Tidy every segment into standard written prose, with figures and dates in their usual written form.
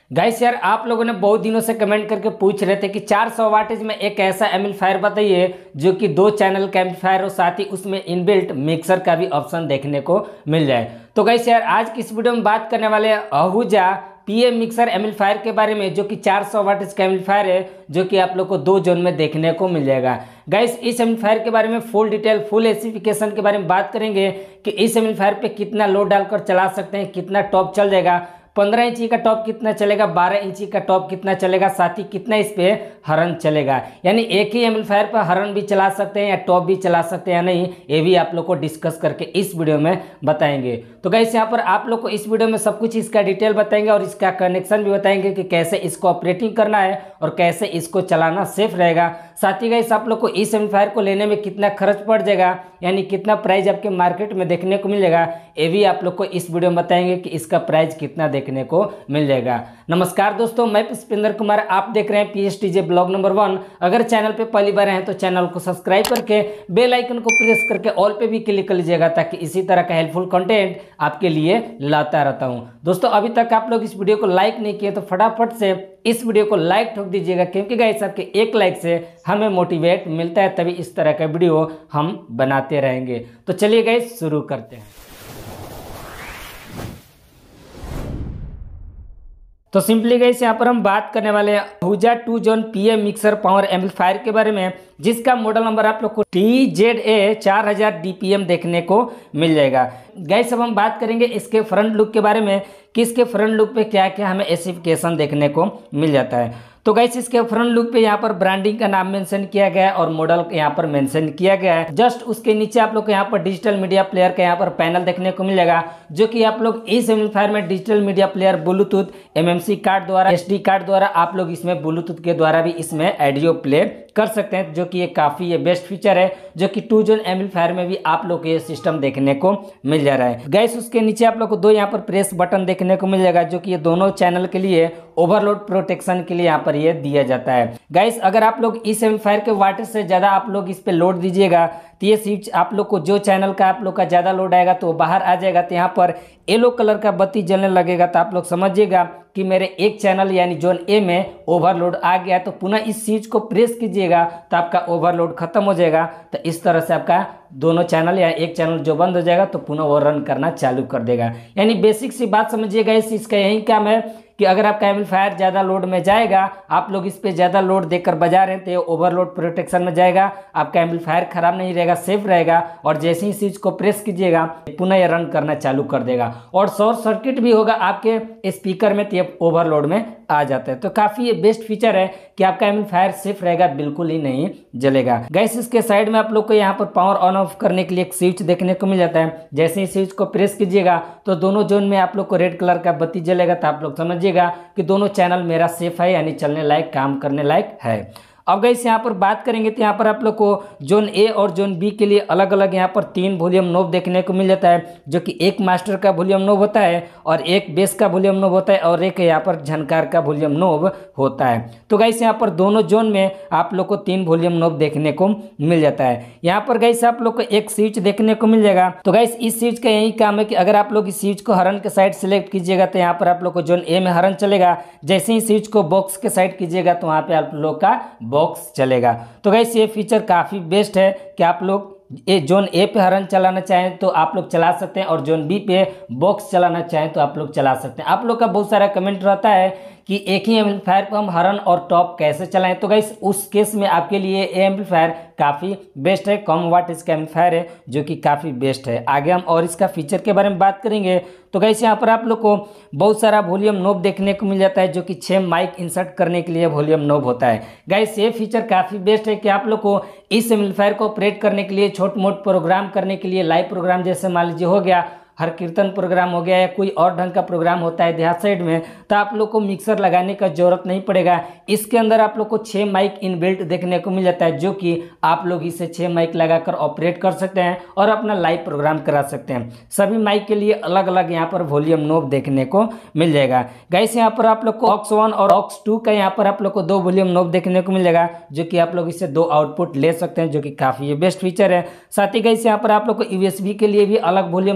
Guys यार, आप लोगों ने बहुत दिनों से कमेंट करके पूछ रहे थे कि 400 वाटेज में एक ऐसा एम्पलीफायर बताइए जो कि 2 चैनल का एम्पलीफायर हो, साथ ही उसमें इनबिल्ट मिक्सर का भी ऑप्शन देखने को मिल जाए। तो गाइस यार, आज की इस वीडियो में बात करने वाले आहूजा पीएम मिक्सर एम्पलीफायर के बारे में, जो कि 400 वाटेज का एम्पलीफायर है, जो कि आप लोग को 2 जोन में देखने को मिल जाएगा। गाइस, इस एम्पलीफायर के बारे में फुल डिटेल, फुल स्पेसिफिकेशन के बारे में बात करेंगे कि इस एम्पलीफायर पे कितना लोड डालकर चला सकते हैं, कितना टॉप चल जाएगा, 15 इंची का टॉप कितना चलेगा, 12 इंची का टॉप कितना चलेगा, साथ ही कितना इस पे हॉर्न चलेगा। यानी एक ही एम्पलीफायर पर हॉर्न भी चला सकते हैं या टॉप भी चला सकते हैं या नहीं, ये भी आप लोग को डिस्कस करके इस वीडियो में बताएंगे। तो गाइस, यहाँ पर आप लोग को इस वीडियो में सब कुछ इसका डिटेल बताएंगे और इसका कनेक्शन भी बताएंगे कि कैसे इसको ऑपरेटिंग करना है और कैसे इसको चलाना सेफ रहेगा। साथ ही गाइस, आप लोग को इस एम्पलीफायर को लेने में कितना खर्च पड़ जाएगा, यानी कितना प्राइस आपके मार्केट में देखने को मिल जाएगा, ये भी आप लोग को इस वीडियो में बताएंगे कि इसका प्राइस कितना देखने को मिल जाएगा। नमस्कार दोस्तों, मैं पुष्पेंद्र कुमार, आप देख रहे हैं पीएसटीजे ब्लॉग नंबर 1। अगर चैनल पे पहली बार हैं तो चैनल को सब्सक्राइब करके बेल आइकन को प्रेस करके ऑल पे भी क्लिक कर लीजिएगा, ताकि इसी तरह का हेल्पफुल कंटेंट आपके लिए लाता रहता हूं। दोस्तों, अभी तक आप लोग इस वीडियो को लाइक नहीं किए तो फटाफट से इस वीडियो को लाइक ठोक दीजिएगा, क्योंकि गाइस आपके एक लाइक से हमें मोटिवेट मिलता है, तभी इस तरह का वीडियो हम बनाते रहेंगे। तो चलिए गाइस, शुरू करते हैं। तो सिंपली गाइस, यहाँ पर हम बात करने वाले हैं Ahuja 2 zone PM mixer power amplifier के बारे में, जिसका मॉडल नंबर आप लोग को TZA 4000 DPM देखने को मिल जाएगा। गाइस, अब हम बात करेंगे इसके फ्रंट लुक के बारे में कि इसके फ्रंट लुक पे क्या क्या हमें स्पेसिफिकेशन देखने को मिल जाता है। तो गाइस, इसके फ्रंट लुक पे यहाँ पर ब्रांडिंग का नाम मेंशन किया गया है और मॉडल यहाँ पर मेंशन किया गया है। जस्ट उसके नीचे आप लोग को यहाँ पर डिजिटल मीडिया प्लेयर का यहाँ पर पैनल देखने को मिल जाएगा, जो कि आप लोग इस एम्पलीफायर में digital media player Bluetooth MMC card द्वारा, SD कार्ड द्वारा आप लोग इसमें ब्लूटूथ के द्वारा भी इसमें ऑडियो प्ले कर सकते हैं, जो कि ये काफ़ी ये बेस्ट फीचर है, जो कि 2 जोन एम्पलीफायर में भी आप लोग को ये सिस्टम देखने को मिल जा रहा है। गाइस, उसके नीचे आप लोग को 2 यहाँ पर प्रेस बटन देखने को मिल जाएगा, जो कि ये दोनों चैनल के लिए ओवरलोड प्रोटेक्शन के लिए यहाँ पर ये दिया जाता है। गाइस, अगर आप लोग इस एम्पलीफायर के वाटेज से ज़्यादा आप लोग इस पे लोड दीजिएगा तो ये स्विच आप लोग को, जो चैनल का आप लोग का ज़्यादा लोड आएगा तो बाहर आ जाएगा, तो यहाँ पर येलो कलर का बत्ती जलने लगेगा। तो आप लोग समझिएगा कि मेरे एक चैनल यानी जोन ए में ओवरलोड आ गया, तो पुनः इस स्विच को प्रेस कीजिएगा तो आपका ओवरलोड खत्म हो जाएगा। तो इस तरह से आपका दोनों चैनल या एक चैनल जो बंद हो जाएगा तो पुनः वो रन करना चालू कर देगा। यानी बेसिक सी बात समझिएगा, इसका यही काम है कि अगर आपका एम्पलीफायर ज़्यादा लोड में जाएगा, आप लोग इस पे ज़्यादा लोड देकर बजा रहे हैं, तो ये ओवरलोड प्रोटेक्शन में जाएगा, आपका एम्पलीफायर खराब नहीं रहेगा, सेफ रहेगा। और जैसे ही स्विच को प्रेस कीजिएगा पुनः ये रन करना चालू कर देगा, और शॉर्ट सर्किट भी होगा आपके स्पीकर में, तो ये ओवरलोड में आ जाता है। तो काफ़ी ये बेस्ट फीचर है कि आपका एम्पलीफायर सेफ रहेगा, बिल्कुल ही नहीं जलेगा। गाइस, इसके साइड में आप लोग को यहाँ पर पावर ऑन ऑफ करने के लिए एक स्विच देखने को मिल जाता है। जैसे ही स्विच को प्रेस कीजिएगा तो दोनों जोन में आप लोग को रेड कलर का बत्ती जलेगा, तो आप लोग समझिएगा कि दोनों चैनल मेरा सेफ है, यानी चलने लायक, काम करने लायक है। अब गाइस, यहाँ पर बात करेंगे तो यहाँ पर आप लोग को जोन ए और जोन बी के लिए अलग अलग यहाँ पर 3 वॉल्यूम नोब देखने को मिल जाता है, जो कि एक मास्टर का वॉल्यूम नोब होता है और एक बेस का वॉल्यूम नोब होता है और एक यहाँ पर झनकार का वॉल्यूम नोब होता है। तो गाइस, यहाँ पर दोनों जोन में आप लोग को 3 वॉल्यूम नोब देखने को मिल जाता है। यहाँ पर गाइस आप लोग को एक स्विच देखने को मिल जाएगा। तो गाइस, इस स्विच का यही काम है कि अगर आप लोग इस स्विच को हॉर्न के साइड सेलेक्ट कीजिएगा तो यहाँ पर आप लोग को जोन ए में हॉर्न चलेगा। जैसे ही स्विच को बॉक्स के साइड कीजिएगा तो वहाँ पे आप लोग का बॉक्स चलेगा। तो गाइस, ये फीचर काफ़ी बेस्ट है कि आप लोग जोन ए पे हॉर्न चलाना चाहें तो आप लोग चला सकते हैं, और जोन बी पे बॉक्स चलाना चाहें तो आप लोग चला सकते हैं। आप लोग का बहुत सारा कमेंट रहता है कि एक ही एम्पलीफायर को हम हॉर्न और टॉप कैसे चलाएं। तो गाइस, उस केस में आपके लिए ये एम्पलीफायर काफ़ी बेस्ट है, कम वाट इसका एम्पलीफायर है, जो कि काफ़ी बेस्ट है। आगे हम और इसका फीचर के बारे में बात करेंगे। तो गाइस, यहाँ पर आप लोग को बहुत सारा वॉल्यूम नोब देखने को मिल जाता है, जो कि 6 माइक इंसर्ट करने के लिए वॉल्यूम नोब होता है। गाइस, ये फीचर काफ़ी बेस्ट है कि आप लोग को इस एम्पलीफायर को ऑपरेट करने के लिए, छोट मोट प्रोग्राम करने के लिए, लाइव प्रोग्राम जैसे मान लीजिए हो गया, हर कीर्तन प्रोग्राम हो गया या कोई और ढंग का प्रोग्राम होता है देहात साइड में, तो आप लोग को मिक्सर लगाने का जरूरत नहीं पड़ेगा। इसके अंदर आप लोग को 6 माइक इनबिल्ट देखने को मिल जाता है, जो कि आप लोग इसे 6 माइक लगाकर ऑपरेट कर सकते हैं और अपना लाइव प्रोग्राम करा सकते हैं। सभी माइक के लिए अलग अलग यहाँ पर वॉल्यूम नोब देखने को मिल जाएगा। गाइस, यहाँ पर आप लोग को ऑक्स 1 और ऑक्स 2 का यहाँ पर आप लोग को 2 वॉल्यूम नोब देखने को मिल जाएगा, जो कि आप लोग इससे 2 आउटपुट ले सकते हैं, जो कि काफ़ी बेस्ट फीचर है। साथ ही गाइस, यहाँ पर आप लोग को USB के लिए भी अलग वॉल्यूम नोब देखने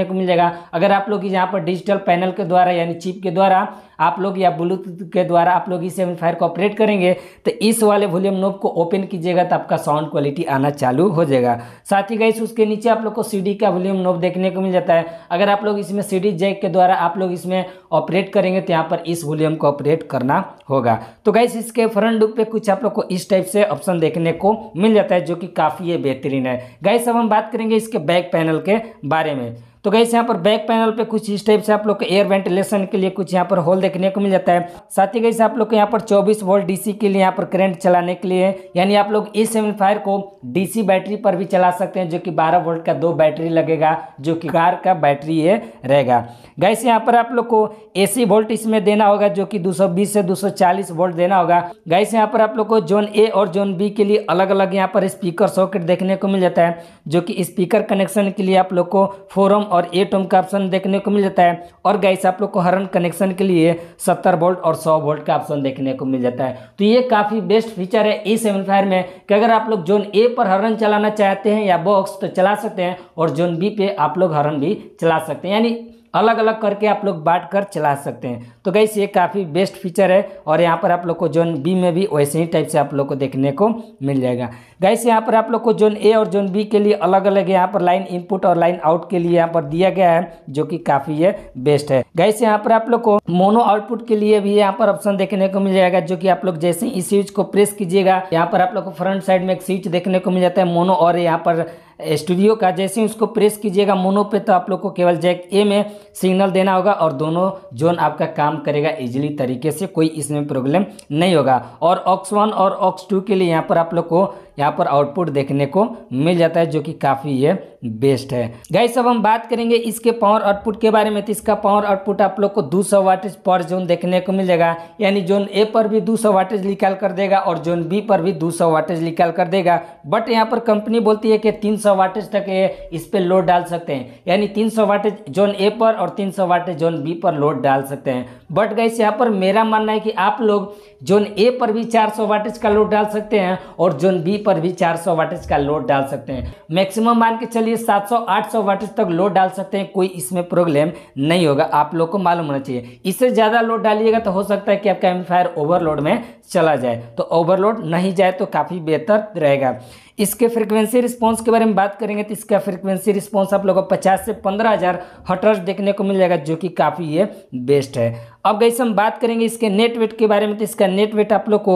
देखने को मिल जाएगा। अगर आप लोग यहाँ पर डिजिटल पैनल के द्वारा यानी चिप के द्वारा आप लोग या ब्लूटूथ के द्वारा आप लोग इस एम्पलीफायर को ऑपरेट करेंगे तो इस वाले वॉल्यूम नॉब को ओपन कीजिएगा तो आपका साउंड क्वालिटी आना चालू हो जाएगा। साथ ही गाइस उसके नीचे आप लोग को सीडी का वॉल्यूम नॉब देखने को मिल जाता है। अगर आप लोग इसमें सीडी जैक के द्वारा आप लोग इसमें ऑपरेट करेंगे तो यहाँ पर इस वॉल्यूम को ऑपरेट करना होगा। तो गाइस इसके फ्रंट लुक पे कुछ आप लोग को इस टाइप से ऑप्शन देखने को मिल जाता है जो कि काफ़ी बेहतरीन है। गाइस अब हम बात करेंगे इसके बैक पैनल के बारे में। तो गाइस यहाँ पर बैक पैनल पे कुछ इस टाइप से आप लोग को एयर वेंटिलेशन के लिए कुछ यहाँ पर होल देखने को मिल जाता है। साथ ही गाइस आप लोग को यहाँ पर 24 वोल्ट डीसी के लिए यहाँ पर करंट चलाने के लिए यानी आप लोग इस एम्पलीफायर को डीसी बैटरी पर भी चला सकते हैं जो कि 12 वोल्ट का 2 बैटरी लगेगा जो कि कार का बैटरी ये रहेगा। गाइस यहाँ पर आप लोग को एसी वोल्ट इसमें देना होगा जो कि 220 से 240 वोल्ट देना होगा। गाइस यहाँ पर आप लोग को जोन ए और जोन बी के लिए अलग अलग यहाँ पर स्पीकर सॉकेट देखने को मिल जाता है जो कि स्पीकर कनेक्शन के लिए आप लोग को 4 ओम और 8 ओम का ऑप्शन देखने को मिल जाता है। और गाइस आप लोग को हॉर्न कनेक्शन के लिए 70 वोल्ट और 100 वोल्ट का ऑप्शन देखने को मिल जाता है। तो ये काफ़ी बेस्ट फीचर है इस एम्पलीफायर में कि अगर आप लोग जोन ए पर हॉर्न चलाना चाहते हैं या बॉक्स तो चला सकते हैं और जोन बी पे आप लोग हॉर्न भी चला सकते हैं यानी अलग अलग करके आप लोग बांट कर चला सकते हैं। तो गाइस ये काफ़ी बेस्ट फीचर है और यहाँ पर आप लोग को जोन बी में भी वैसे ही टाइप से आप लोग को देखने को मिल जाएगा। गाइस यहाँ पर आप लोग को जोन ए और जोन बी के लिए अलग अलग यहाँ पर लाइन इनपुट और लाइन आउट के लिए यहाँ पर दिया गया है जो कि काफ़ी ये बेस्ट है। गाइस यहाँ पर आप लोग को मोनो आउटपुट के लिए भी यहाँ पर ऑप्शन देखने को मिल जाएगा जो कि आप लोग जैसे इस स्विच को प्रेस कीजिएगा यहाँ पर आप लोग को फ्रंट साइड में एक स्विच देखने को मिल जाता है मोनो और यहाँ पर स्टूडियो का। जैसे ही उसको प्रेस कीजिएगा मोनो पे तो आप लोग को केवल जैक ए में सिग्नल देना होगा और दोनों जोन आपका काम करेगा इजीली तरीके से, कोई इसमें प्रॉब्लम नहीं होगा। और ऑक्स 1 और ऑक्स 2 के लिए यहाँ पर आप लोग को यहाँ पर आउटपुट देखने को मिल जाता है जो कि काफ़ी ये बेस्ट है। गाइस अब हम बात करेंगे इसके पावर आउटपुट के बारे में। तो इसका पावर आउटपुट आप लोग को 200 वाटेज पर जोन देखने को मिल जाएगा यानी जोन ए पर भी 200 वाटेज निकाल कर देगा और जोन बी पर भी 200 वाटेज निकाल कर देगा। बट यहाँ पर कंपनी बोलती है कि 300 वाटेज तक इस पर लोड डाल सकते हैं यानी 300 वाटेज जोन ए पर और 300 वाटेज जोन बी पर लोड डाल सकते हैं। बट गाइस यहाँ पर मेरा मानना है कि आप लोग जोन ए पर भी 400 वाटेज का लोड डाल सकते हैं और जोन बी पर भी 400 वाटेज का लोड डाल सकते हैं। मैक्सिमम मान के चलिए 700-800 वाटेज तक लोड डाल सकते हैं, कोई इसमें प्रॉब्लम नहीं होगा। आप लोग को मालूम होना चाहिए। इससे ज़्यादा लोड डालिएगा तो हो सकता है कि आपका एम्पलीफायर ओवरलोड में चला जाए, तो ओवरलोड नहीं जाए तो काफ़ी बेहतर रहेगा। इसके फ्रीक्वेंसी रिस्पांस के बारे में बात करेंगे तो इसका फ्रीक्वेंसी रिस्पांस आप लोगों को 50 से 15,000 हर्ट्ज देखने को मिल जाएगा जो कि काफ़ी ये बेस्ट है। अब गाइस हम बात करेंगे इसके नेट वेट के बारे में। तो इसका नेट वेट आप लोग को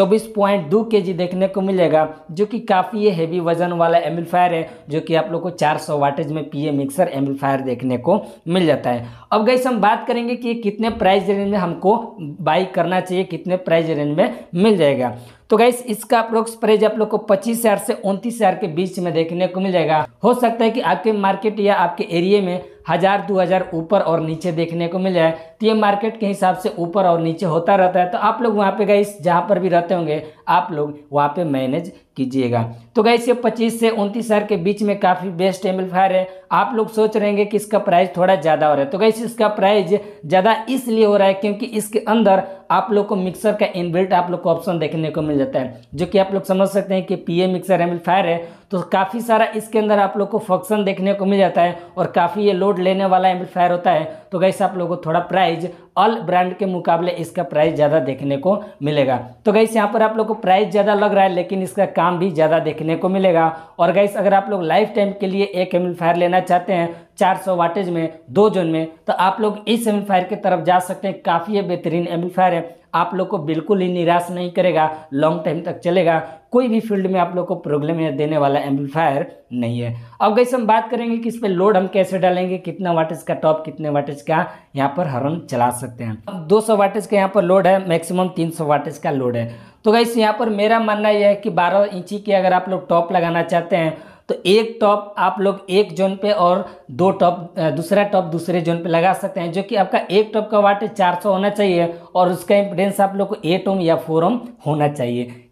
24.2 kg देखने को मिल जाएगा जो कि काफ़ी ये हैवी वजन वाला एम्पलीफायर है जो कि आप लोग को 400 वाटेज में पीए मिक्सर एम्पलीफायर देखने को मिल जाता है। अब गाइस हम बात करेंगे कि कितने प्राइस रेंज में हमको बाई करना चाहिए, कितने प्राइस रेंज में मिल जाएगा। तो गाइस इसका अप्रोक्स प्राइस आप लोग को 25,000 से 29,000 के बीच में देखने को मिल जाएगा। हो सकता है कि आपके मार्केट या आपके एरिया में 1000-2000 ऊपर और नीचे देखने को मिल जाए, तो ये मार्केट के हिसाब से ऊपर और नीचे होता रहता है। तो आप लोग वहाँ पे गाइस जहाँ पर भी रहते होंगे आप लोग वहाँ पे मैनेज कीजिएगा। तो गाइस ये 25 से 29,000 के बीच में काफ़ी बेस्ट एम्पलीफायर है। आप लोग सोच रहे हैं कि इसका प्राइस थोड़ा ज़्यादा हो रहा है, तो गाइस इसका प्राइस ज़्यादा इसलिए हो रहा है क्योंकि इसके अंदर आप लोग को मिक्सर का इनबिल्ट आप लोग को ऑप्शन देखने को मिल जाता है जो कि आप लोग समझ सकते हैं कि पीए मिक्सर एम्पलीफायर है तो काफ़ी सारा इसके अंदर आप लोग को फंक्शन देखने को मिल जाता है और काफ़ी ये लोड लेने वाला एम्पलीफायर होता है। तो गाइस आप लोगों को थोड़ा प्राइस ऑल ब्रांड के मुकाबले इसका प्राइस ज़्यादा देखने को मिलेगा। तो गाइस यहाँ पर आप लोग को प्राइस ज़्यादा लग रहा है लेकिन इसका काम भी ज़्यादा देखने को मिलेगा। और गाइस अगर आप लोग लाइफ टाइम के लिए एक एम्पलीफायर लेना चाहते हैं 400 वाटेज में 2 जोन में तो आप लोग इस एम्पलीफायर की तरफ जा सकते हैं। काफ़ी ये बेहतरीन एम्पलीफायर है, आप लोग को बिल्कुल ही निराश नहीं करेगा, लॉन्ग टाइम तक चलेगा, कोई भी फील्ड में आप लोग को प्रॉब्लम देने वाला एम्पलीफायर नहीं है। अब गाइस हम बात करेंगे कि इस पर लोड हम कैसे डालेंगे, कितना वाटेज का टॉप, कितने वाटेज का यहाँ पर हॉर्न चला सकते हैं। 200 वाटेज का यहाँ पर लोड है, मैक्सिमम 300 वाटेज का लोड है। तो गाइस यहाँ पर मेरा मानना यह है कि 12 इंची की अगर आप लोग टॉप लगाना चाहते हैं तो एक टॉप आप लोग एक जोन पे और दूसरा टॉप दूसरे जोन पे लगा सकते हैं जो कि आपका एक टॉप का वाटेज 400 होना चाहिए और उसका इम्पीडेंस आप लोग को 8 ओम या 4 ओम होना चाहिए।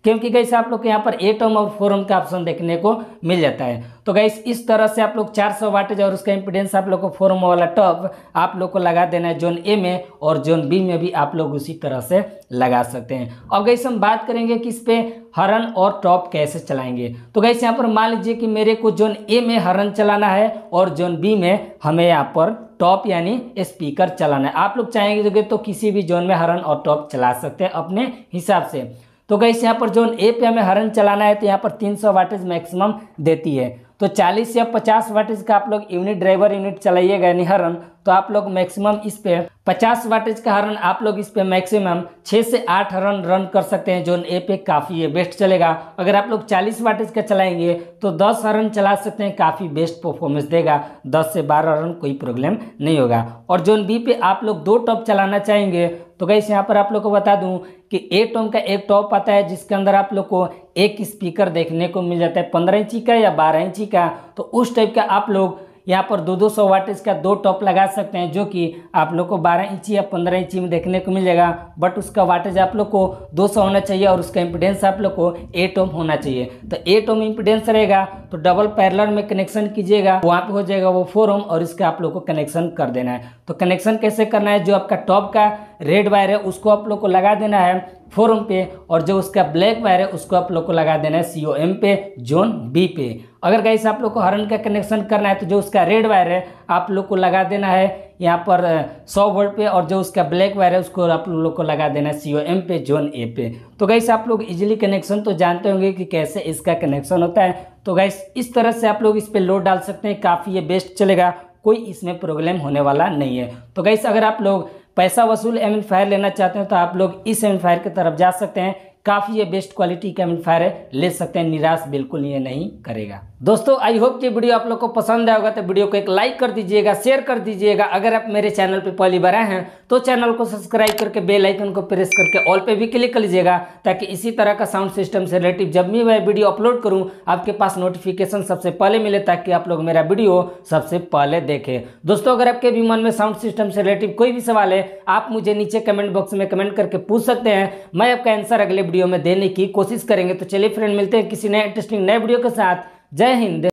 क्योंकि गाइस आप लोग को यहाँ पर 8 ओम और 4 ओम का ऑप्शन देखने को मिल जाता है। तो गाइस इस तरह से आप लोग 400 वाटेज और उसका इम्पीडेंस आप लोग को 4 ओम वाला टॉप आप लोग को लगा देना है जोन ए में, और जोन बी में भी आप लोग उसी तरह से लगा सकते हैं। अब गाइस हम बात करेंगे कि इस पे हॉर्न और टॉप कैसे चलाएंगे। तो गाइस यहाँ पर मान लीजिए कि मेरे को जोन ए में हॉर्न चलाना है और जोन बी में हमें यहाँ पर टॉप यानी स्पीकर चलाना है। आप लोग चाहेंगे तो किसी भी जोन में हॉर्न और टॉप चला सकते हैं अपने हिसाब से। तो गाइस यहाँ पर जोन ए पे हमें हॉर्न चलाना है तो यहाँ पर 300 वाटेज मैक्सिमम देती है। तो 40 या 50 वाटेज का आप लोग यूनिट ड्राइवर यूनिट चलाइएगा यानी हॉर्न, तो आप लोग मैक्सिमम इस पे 50 वाटेज का हॉर्न आप लोग इस पे मैक्सिमम 6 से 8 हॉर्न रन कर सकते हैं। जोन ए पे काफ़ी है, बेस्ट चलेगा। अगर आप लोग 40 वाटेज का चलाएंगे तो 10 हॉर्न चला सकते हैं, काफ़ी बेस्ट परफॉर्मेंस देगा। 10 से 12 हॉर्न कोई प्रॉब्लम नहीं होगा। और जोन बी पे आप लोग 2 टॉप चलाना चाहेंगे तो गाइस यहाँ पर आप लोग को बता दूं कि 8 ओम का एक टॉप आता है जिसके अंदर आप लोग को एक स्पीकर देखने को मिल जाता है 15 इंची का या 12 इंची का। तो उस टाइप का आप लोग यहाँ पर 200 वाटेज का 2 टॉप लगा सकते हैं, जो कि आप लोग को 12 इंची या 15 इंची में देखने को मिल जाएगा। बट उसका वाटेज आप लोग को 200 होना चाहिए और उसका इम्पीडेंस आप लोग को 8 ओम होना चाहिए। तो 8 ओम इम्पीडेंस रहेगा तो डबल पैरेलल में कनेक्शन कीजिएगा, वहाँ पे हो जाएगा वो 4 ओम और इसका आप लोग को कनेक्शन कर देना है। तो कनेक्शन कैसे करना है, जो आपका टॉप का रेड वायर है उसको आप लोग को लगा देना है 4 ओम पे, और जो उसका ब्लैक वायर है उसको आप लोग को लगा देना है COM पे जोन बी पे। अगर गाइस आप लोग को हॉर्न का कनेक्शन करना है तो जो उसका रेड वायर है आप लोग को लगा देना है यहाँ पर 100 वोल्ट पे, और जो उसका ब्लैक वायर है उसको आप लोग को लगा देना है COM पे जोन ए पे। तो गाइस आप लोग इजीली कनेक्शन तो जानते होंगे कि कैसे इसका कनेक्शन होता है। तो गाइस इस तरह से आप लोग इस पे लोड डाल सकते हैं, काफ़ी ये बेस्ट चलेगा, कोई इसमें प्रॉब्लम होने वाला नहीं है। तो गाइस अगर आप लोग पैसा वसूल एम्पलीफायर लेना चाहते हैं तो आप लोग इस एम्पलीफायर की तरफ जा सकते हैं। काफ़ी ये बेस्ट क्वालिटी का एम्पलीफायर है, ले सकते हैं, निराश बिल्कुल ये नहीं करेगा। दोस्तों आई होप कि वीडियो आप लोग को पसंद आएगा, तो वीडियो को एक लाइक कर दीजिएगा, शेयर कर दीजिएगा। अगर आप मेरे चैनल पे पहली बार आए हैं तो चैनल को सब्सक्राइब करके बेल आइकन को प्रेस करके ऑल पे भी क्लिक कर लीजिएगा, ताकि इसी तरह का साउंड सिस्टम से रिलेटिव जब भी मैं वीडियो अपलोड करूँ आपके पास नोटिफिकेशन सबसे पहले मिले, ताकि आप लोग मेरा वीडियो सबसे पहले देखें। दोस्तों अगर आपके भी मन में साउंड सिस्टम से रिलेटिव कोई भी सवाल है आप मुझे नीचे कमेंट बॉक्स में कमेंट करके पूछ सकते हैं, मैं आपका आंसर अगले वीडियो में देने की कोशिश करेंगे। तो चलिए फ्रेंड मिलते हैं किसी नए इंटरेस्टिंग नए वीडियो के साथ। जय हिंद।